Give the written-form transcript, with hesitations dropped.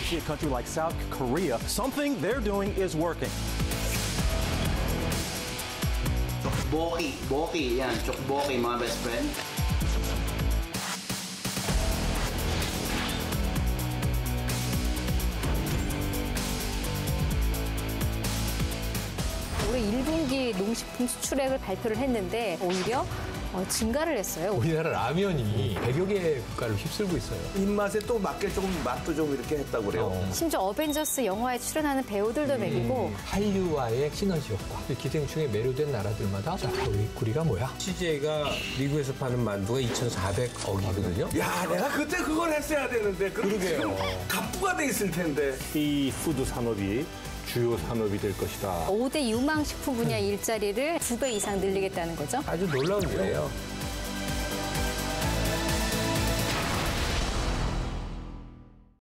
see a country like South Korea, something they're doing is working. Chokboki, yan, chokboki mga best friend. 올해 1분기 농식품 수출액을 발표를 했는데 오히려 증가를 했어요. 우리나라 라면이 100여 개 국가를 휩쓸고 있어요. 입맛에 또 맞게 조금 맛도 좀 이렇게 했다고 그래요. 심지어 어벤져스 영화에 출연하는 배우들도 먹이고 한류와의 시너지 효과. 기생충에 매료된 나라들마다 자, 우리가 뭐야? CJ가 미국에서 파는 만두가 2,400억이거든요. 야, 내가 그때 그걸 했어야 되는데. 그러게요. 갑부가 돼 있을 텐데. 이 푸드 산업이 주요 산업이 될 것이다. 5대 유망식품 분야 일자리를 2배 이상 늘리겠다는 거죠. 아주 놀라운 일이에요.